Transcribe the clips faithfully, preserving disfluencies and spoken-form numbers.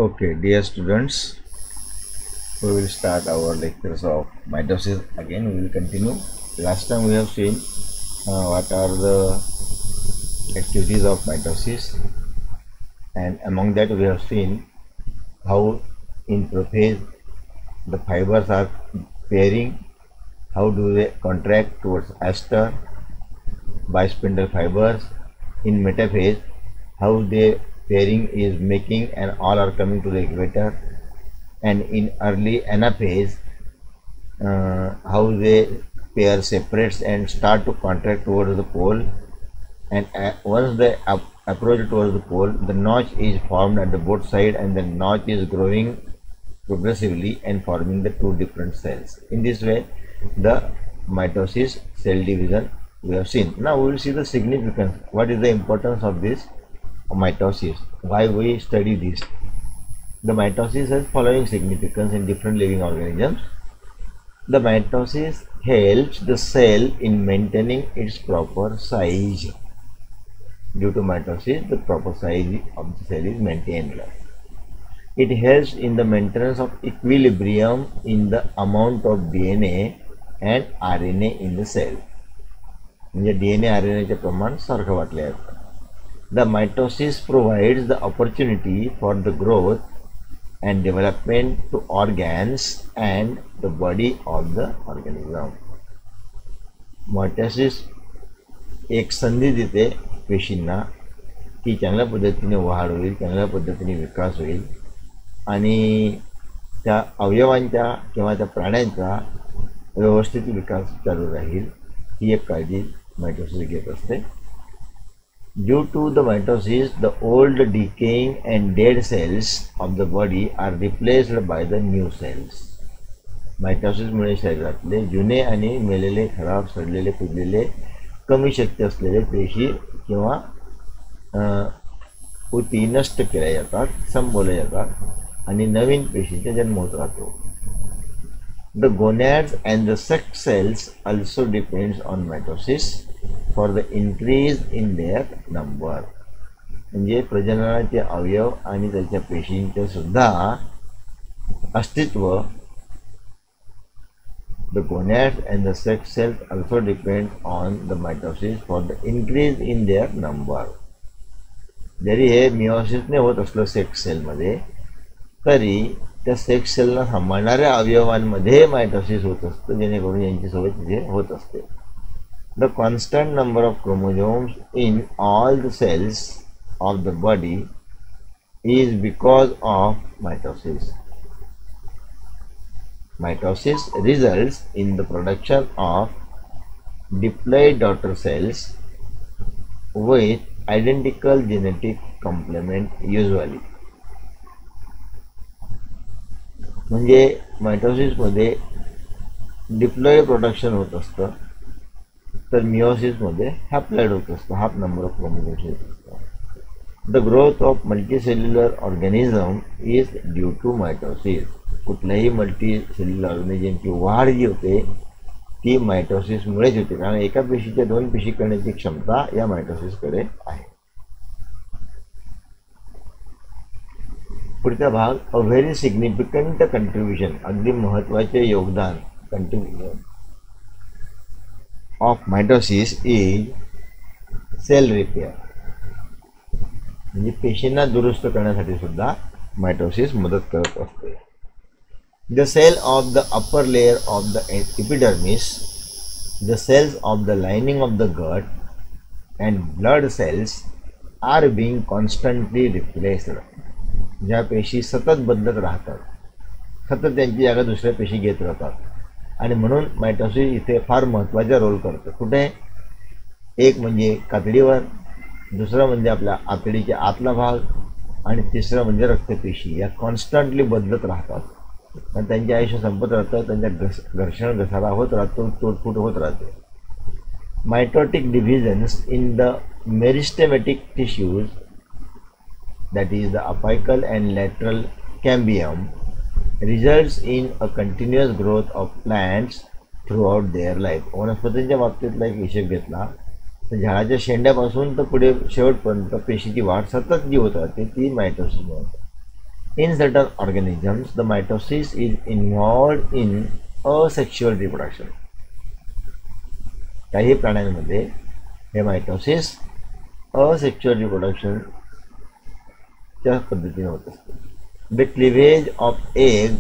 Okay, dear students, we will start our lectures of mitosis again. We will continue. Last time we have seen uh, what are the activities of mitosis, and among that we have seen how in prophase the fibers are pairing, how do they contract towards aster, bispindle fibers. In metaphase, how the pairing is making and all are coming to the equator, and in early anaphase, uh, how they pair separates and start to contract towards the pole, and uh, once they ap approach towards the pole, the notch is formed at the both side, and the notch is growing progressively and forming the two different cells. In this way, the mitosis cell division we have seen. Now we will see the significance. What is the importance of this mitosis? Why we study this? The mitosis has following significance in different living organisms. The mitosis helps the cell in maintaining its proper size. Due to mitosis, the proper size of the cell is maintained. It helps in the maintenance of equilibrium in the amount of D N A and R N A in the cell. म्हणजे D N A R N A चे प्रमाण सारखं वाटले आहे. The mitosis provides the opportunity for the growth and development to organs and the body of the organism. Mitosis एक संधी देते पेशींना की चांगल्या पद्धतीने वाढ होईल, चांगल्या पद्धतीने विकास होईल आणि त्या अवयवांच्या किंवा त्या प्राण्यांचा व्यवस्थित विकास चालू राहील, ही एक काळजी मायटोसिस घेत असते. Due to the mitosis, the old, decaying and dead cells of the body are replaced by the new cells. Mitosis मुळे शरीरातले जुने आणि मेलेले, खराब, सडलेले, कुजलेले, कमी शक्ती असलेले पेशी किंवा उती नष्ट केल्या जातात, संपवल्या जातात आणि नवीन पेशींचा जन्म होत राहतो. The gonads and the sex cells also depends on mitosis for the increase in their number. म्हणजे प्रजननाचे अवयव आणि त्याच्या पेशींचे सुद्धा अस्तित्व. The gonads and the sex cells also depend on the mitosis for the increase in their number. जरी हे मिओसिसने होत असलं sex सेलमध्ये, तरी त्या सेक्स सेलला सांभाळणाऱ्या अवयवांमध्ये मायटोसिस होत असतं, जेणेकरून यांची सोय तिथे होत असते. The constant number of chromosomes in all the cells of the body is because of mitosis. Mitosis results in the production of diploid daughter cells with identical genetic complement usually. म्हणजे मायटोसिसमध्ये diploid production होत असतं, तर मिओसिसमध्ये haploid होत असतं, half number of chromosomes होत असतं. The growth of multicellular organism is due to mitosis. कुठल्याही multicellular ऑर्गॅनिझमची वाढ जी होते ती मायटोसिसमुळेच होते, कारण एका पेशीच्या दोन पेशी करण्याची क्षमता या मायटोसिसकडे आहे. पुढचा भाग, अ व्हेरी सिग्निफिकंट कंट्रीब्युशन, अगदी महत्त्वाचे योगदान, contribution of mitosis is cell repair. म्हणजे पेशींना दुरुस्त करण्यासाठी सुद्धा मायटोसिस मदत करत असते. The cell of the upper layer of the epidermis, the cells of the lining of the gut and blood cells are being constantly replaced. ज्या पेशी सतत बदलत राहतात, सतत त्यांची जागा दुसऱ्या पेशी घेत राहतात, आणि म्हणून मायटोसिस इथे फार महत्त्वाचा रोल करतं. कुठे? एक म्हणजे कातडीवर, दुसरं म्हणजे आपल्या आतडीच्या आतला भाग, आणि तिसरं म्हणजे रक्तपेशी. या कॉन्स्टंटली बदलत राहतात आणि त्यांचे आयुष्य संपत राहतं, त्यांच्या घस घर्षण घसारा होत राहतो, तोडफूट होत राहते. Mitotic divisions in the meristematic tissues, that is the apical and lateral cambium, results in a continuous growth of plants throughout their life. वनस्पतींच्या बाबतीतला एक हिशेब घेतला तर झाडाच्या शेंड्यापासून तर पुढे शेवटपर्यंत पेशीची वाढ सतत जी होत राहते ती मायटोसिसमुळे होते. In certain organisms, the mitosis is involved in asexual reproduction. काही प्राण्यांमध्ये हे मायटोसिस असेक्शुअल रिप्रोडक्शन च्या पद्धतीने होत असते. The cleavage of egg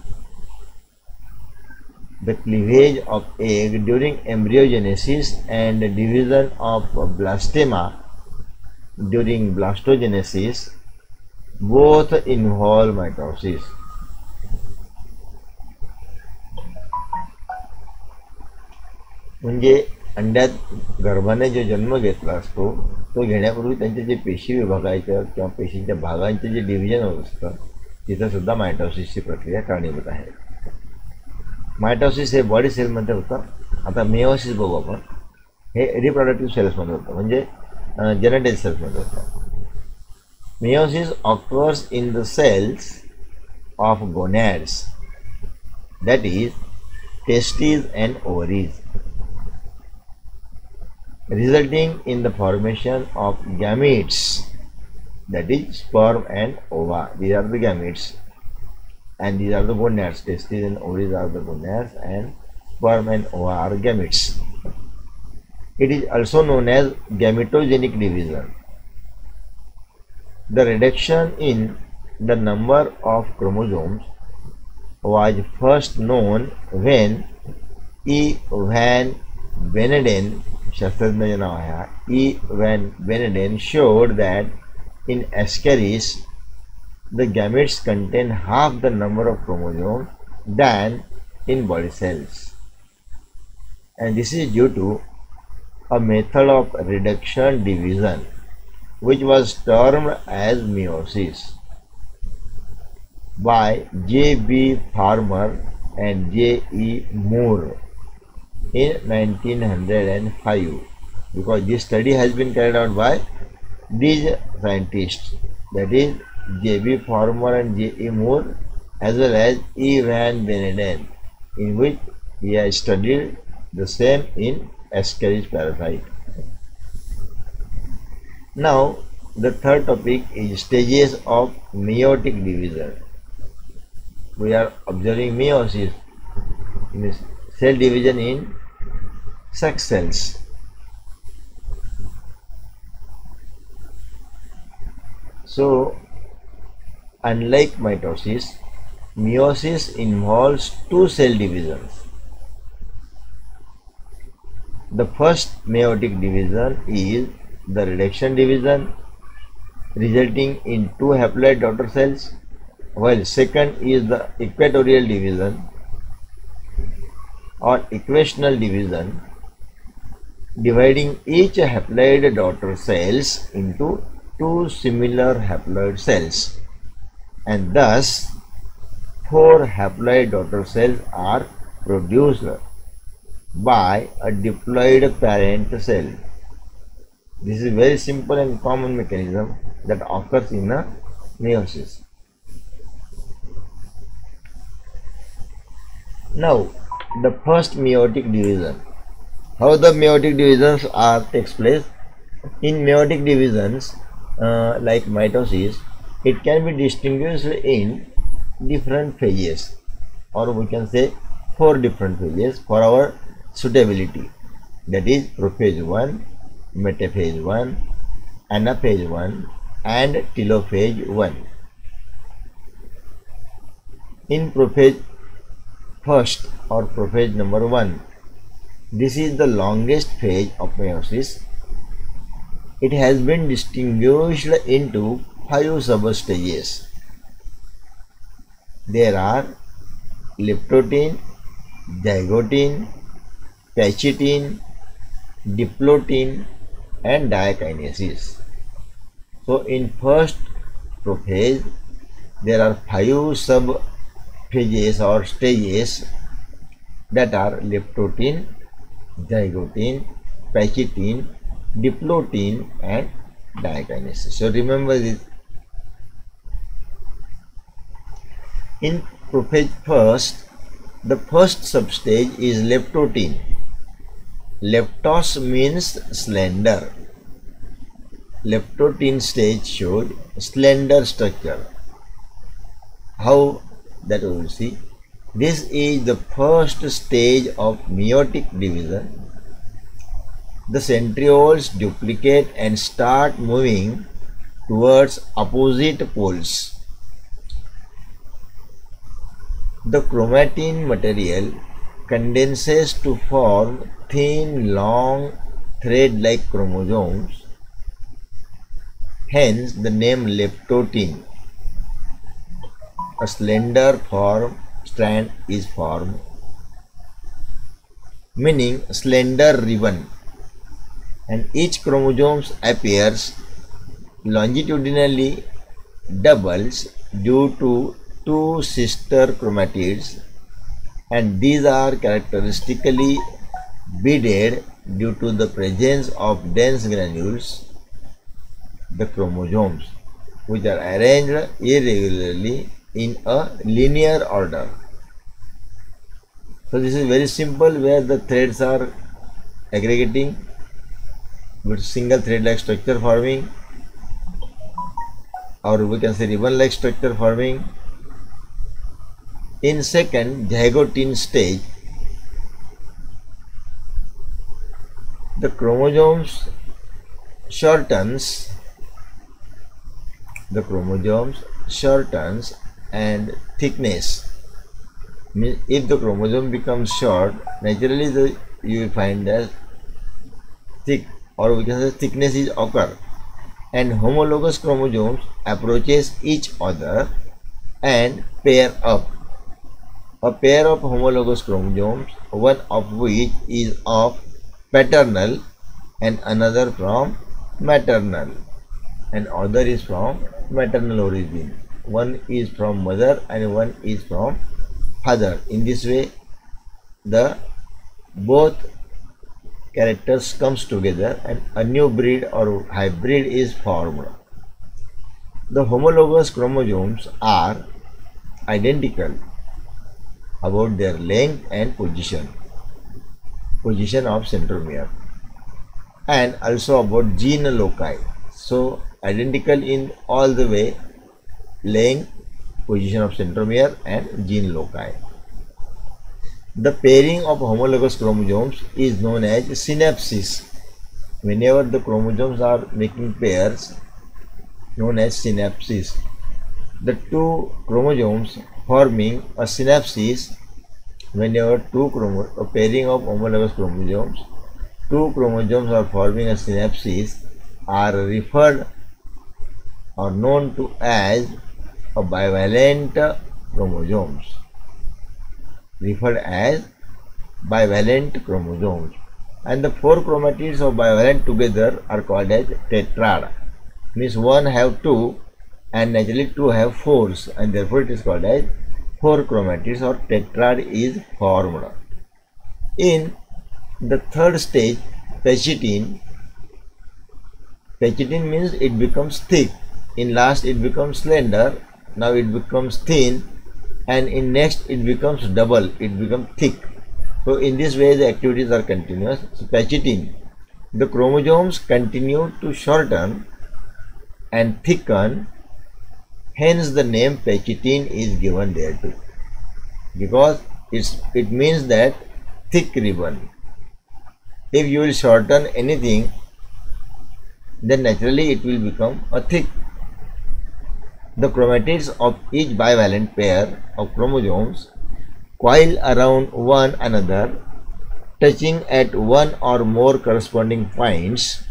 the cleavage of egg during embryogenesis and division of blastema during blastogenesis both involve mitosis. म्हणजे अंड्यात गर्भाने जो जन्म घेतला असतो तो घेण्यापूर्वी त्यांचे जे पेशी विभागायच्या किंवा पेशींच्या भागांचे जे डिव्हिजन होत असतं तिथं सुद्धा मायटोसिसची प्रक्रिया कारणीभूत आहे. मायटोसिस हे बॉडी सेलमध्ये होतं. आता मेयोसिस बघू आपण. हे रिप्रोडक्टिव्ह सेल्समध्ये होतं म्हणजे जेनेटिक सेल्समध्ये होतं. Meiosis occurs in the cells of gonads, that is testes and ovaries, resulting in the formation of gametes, that is sperm and ova. These are the gametes and these are the gonads. Testes and ovaries are the gonads and sperm and ova are gametes. It is also known as gametogenic division. The reduction in the number of chromosomes was first known when E. van Beneden शास्त्रज्ञ नाव आहे E van Beneden showed that in ascaris the gametes contain half the number of chromosomes than in body cells, and this is due to a method of reduction division which was termed as meiosis by J B Farmer and J E Moore in nineteen oh five, because this study has been carried out by these scientists, that is J B Farmer and J E Moore as well as E van Beneden, in which he has studied the same in Ascaris parasite. Now the third topic is stages of meiotic division. We are observing meiosis, in cell division in sex cells. So, unlike mitosis, meiosis involves two cell divisions. The first meiotic division is the reduction division, resulting in two haploid daughter cells, while second is the equatorial division or equational division, dividing each haploid daughter cells into two similar haploid cells, and thus four haploid daughter cells are produced by a diploid parent cell. This is very simple and common mechanism that occurs in a meiosis. Now the first meiotic division. How the meiotic divisions are takes place? In meiotic divisions, uh, like mitosis, it can be distinguished in different phases, or we can say four different phases for our suitability. That is prophase one, metaphase one, anaphase one, and telophase one. In prophase first or prophase number one, this is the longest phase of meiosis. It has been distinguished into five substages. There are leptotin, zygotine, pachytine, diplotin, and diakinesis. So in first prophase there are five sub phases or stages, that are leptotin, zygotine, pachytine, diplotin, and diakinesis. So remember this. In prophase first, the first substage is leptotin. Leptos means slender. Leptotin stage showed slender structure. How that we will see. This is the first stage of meiotic division. The centrioles duplicate and start moving towards opposite poles. The chromatin material condenses to form thin, long, thread-like chromosomes. Hence, the name leptotin. A slender form strand is formed, meaning slender ribbon, and each chromosome appears longitudinally doubles due to two sister chromatids, and these are characteristically beaded due to the presence of dense granules, the chromosomes, which are arranged irregularly in a linear order. So this is very simple, where the threads are aggregating with single thread like structure forming, or we can say ribbon like structure forming. In second zygotine stage, the chromosomes shortens the chromosomes shortens and thickness. If the chromosome becomes short, naturally the, you will find that thick, or we can say thickness is occur, and homologous chromosomes approaches each other and pair up. A pair of homologous chromosomes, one of which is of paternal and another from maternal, and other is from maternal origin. One is from mother and one is from father. In this way, the both characters comes together and a new breed or hybrid is formed. The homologous chromosomes are identical about their length and position, position of centromere, and also about gene loci. So identical in all the way, length, position of centromere and gene loci. The pairing of homologous chromosomes is known as synapsis. Whenever the chromosomes are making pairs, known as synapsis. The two chromosomes forming a synapsis, whenever two chromo a pairing of homologous chromosomes, two chromosomes are forming a synapsis, are referred or known to as a bivalent chromosomes, referred as bivalent chromosomes, and the four chromatids of bivalent together are called as tetrad. Means one have two and naturally two have fours, and therefore it is called as four chromatids or tetrad is formed. In the third stage, pachytene, pachytene means it becomes thick. In last it becomes slender, now it becomes thin, and in next it becomes double, it becomes thick. So in this way the activities are continuous. So pachytene, the chromosomes continue to shorten and thicken, hence the name pachytene is given thereto, because it's, it means that thick ribbon. If you will shorten anything, then naturally it will become a thick. The chromatids of each bivalent pair of chromosomes coil around one another, touching at one or more corresponding points.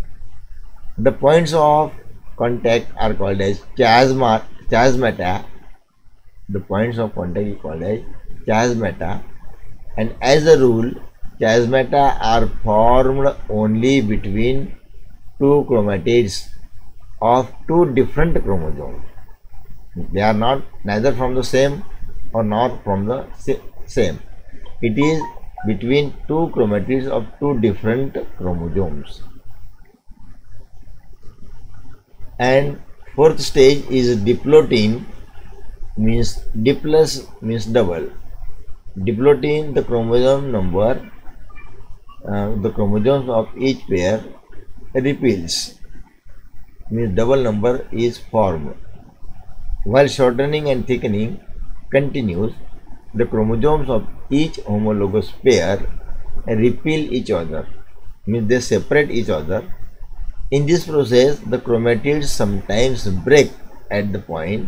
The points of contact are called as chiasma, chiasmata. The points of contact is called as chiasmata, and as a rule, chiasmata are formed only between two chromatids of two different chromosomes. They are not neither from the same or not from the same. It is between two chromatids of two different chromosomes. And fourth stage is diplotin, means diplus means double. Diplotin, the chromosome number, uh, the chromosomes of each pair repeals, means double number is formed. While shortening and thickening continues, the chromosomes of each homologous pair repel each other, means they separate each other. In this process, the chromatids sometimes break at the point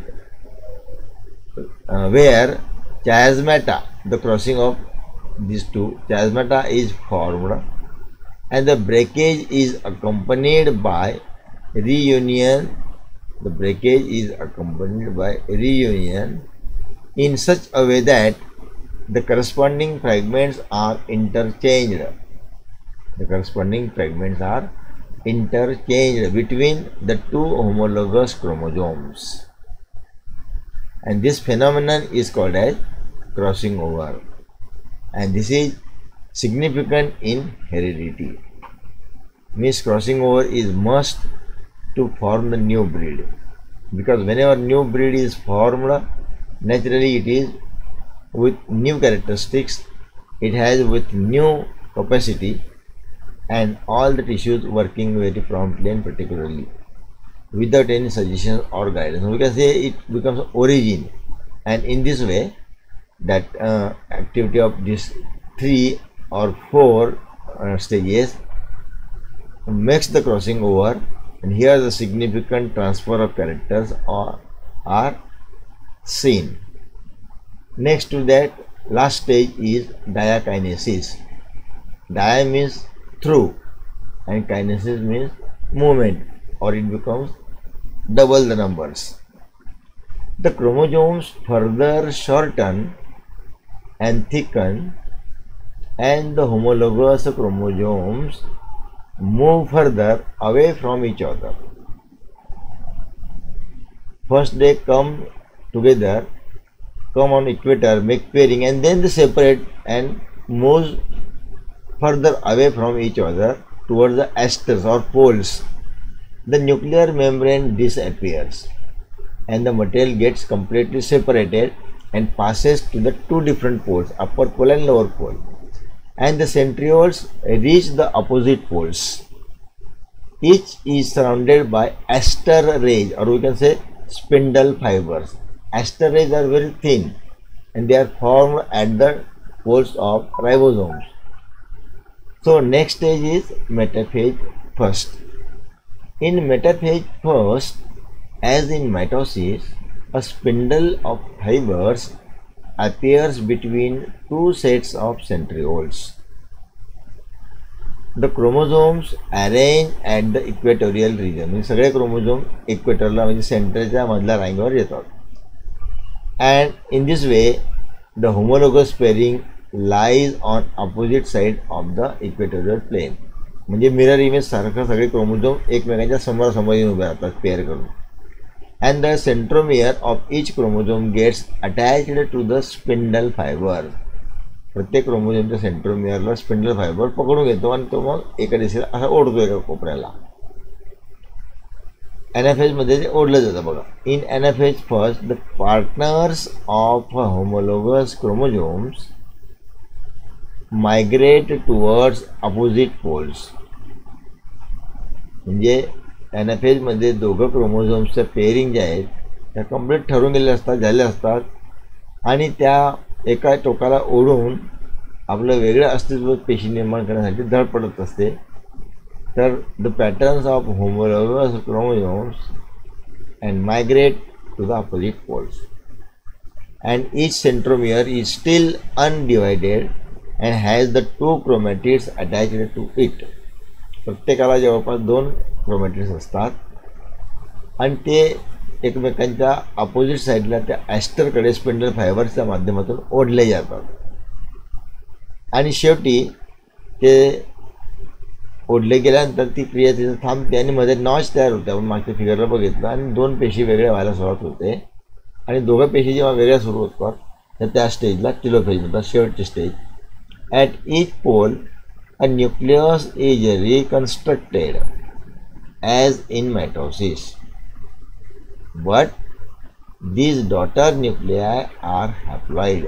uh, where chiasmata, the crossing of these two, chiasmata is formed, and the breakage is accompanied by reunion. The breakage is accompanied by reunion in such a way that the corresponding fragments are interchanged. The corresponding fragments are interchanged between the two homologous chromosomes, and this phenomenon is called as crossing over, and this is significant in heredity. Means crossing over is must to form the new breed, because whenever new breed is formed, naturally it is with new characteristics, it has with new capacity, and all the tissues working very promptly and particularly without any suggestion or guidance. We can say it becomes origin, and in this way that uh, activity of these three or four uh, stages makes the crossing over, and here the significant transfer of characters are, are seen. Next to that, last stage is diakinesis. Dia means through, and kinesis means movement, or it becomes double the numbers. The chromosomes further shorten and thicken, and the homologous chromosomes move further away from each other. First they come together, come on equator, make pairing, and then they separate and move further away from each other towards the asters or poles. The nuclear membrane disappears, and the material gets completely separated and passes to the two different poles, upper pole and lower pole, and the centrioles reach the opposite poles. Each is surrounded by aster rays, or we can say spindle fibers. Aster rays are very thin, and they are formed at the poles of ribosomes. So next stage is metaphase first. In metaphase first, as in mitosis, a spindle of fibers appears between two sets of centrioles. The chromosomes arrange at the equatorial region. म्हणजे सगळे chromosome इक्वेटरला म्हणजे सेंटरच्या मधल्या रांगेवर येतात. And in this way, the homologous pairing lies on opposite side of the equatorial plane. म्हणजे mirror image सारखं सगळे chromosome एकमेकांच्या समोरासमोर येऊन उभे राहतात पेअर करून. And the centromere of each chromosome gets attached to the spindle fiber. प्रत्येक क्रोमोझोमच्या सेंट्रोमियरला स्पिंडल फायबर पकडून घेतो आणि तो मग एका दिशेला असा ओढतो एका कोपऱ्याला. एनाफेज मध्ये ते ओढलं जातं बघा. In anaphase first the partners of homologous chromosomes migrate towards opposite poles. म्हणजे एनाफेज मध्ये दोघं क्रोमोझोम्सच्या पेअरिंग जे आहेत त्या कंप्लीट ठरून गेले असतात, झाले असतात, आणि त्या एका टोकाला ओढून आपलं वेगळं अस्तित्व पेशी निर्माण करण्यासाठी धड पडत असते. तर the patterns of homologous chromosomes and migrate to the opposite poles and each centromere is still undivided and has the two chromatids attached to it. प्रत्येकाला जवळपास दोन क्रोमॅटिड्स असतात आणि ते एकमेकांच्या अपोजिट साईडला त्या ॲस्टरकडे स्पिंडल फायबर्सच्या माध्यमातून ओढले जातात. आणि शेवटी ते ओढले गेल्यानंतर ती क्रिया तिथं थांबते आणि मध्ये नॉच तयार होते. आपण मागच्या फिगरला बघितलं, आणि दोन पेशी वेगळ्या व्हायला सुरुवात होते, आणि दोघं पेशी जेव्हा वेगळ्या सुरू होतात तर त्या स्टेजला टेलोफेज म्हणतात, शेवटची stage. At each pole a nucleus is reconstructed as in mitosis, but these daughter nuclei are haploid.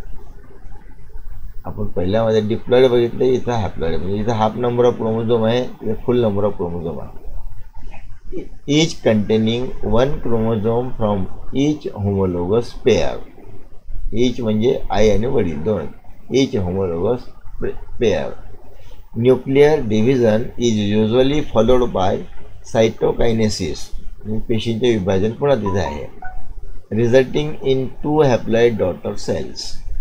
आपण पहिल्यामध्ये डिप्लॉइड बघितले, इथं हॅप्लॉइड म्हणजे इथं हाफ नंबर ऑफ क्रोमोझोम आहे, इथं फुल नंबर ऑफ क्रोमोझोम आहे. each containing one chromosome from each homologous pair. Each म्हणजे आई आणि वडील दोन. Each homologous pair. Nuclear division is usually followed by cytokinesis. पेशींचे विभाजन पुन्हा तिथे आहे. Resulting in two haploid daughter cells.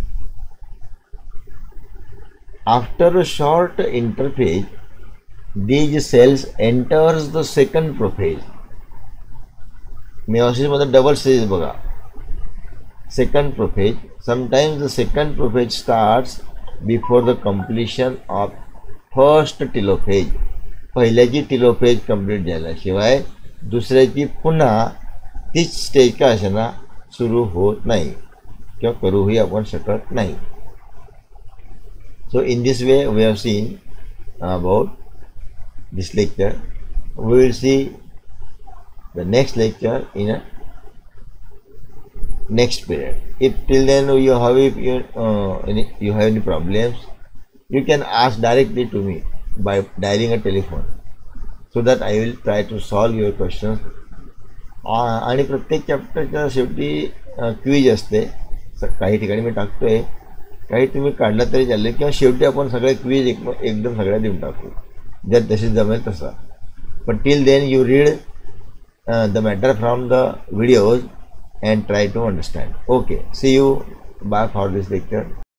After a short interphase, these cells enters the second prophase. Meiosis मध्ये double stage बघा. Second prophase. Sometimes the second prophase starts before the completion of first telophase. पहिल्याची telophase complete झाल्याशिवाय दुसऱ्याची पुन्हा तीच stage का असेना सुरू होत नाही किंवा करूही आपण शकत नाही. So in this way we have seen about this lecture. We will see the next lecture in a next period. If till then you have if you, uh, any, you have any problems, you can ask directly to me by dialing a telephone, so that I will try to solve your questions. आणि प्रत्येक चॅप्टरच्या शेवटी quiz असते. काही ठिकाणी मी टाकतोय, काही तुम्ही काढला तरी चालेल किंवा शेवटी आपण सगळे क्विज एक एकदम सगळ्या देऊन टाकू, ज्यात तशी जमेल तसा. पण till then you read the matter from the videos and try to understand. Okay, see you. Bye for this lecture.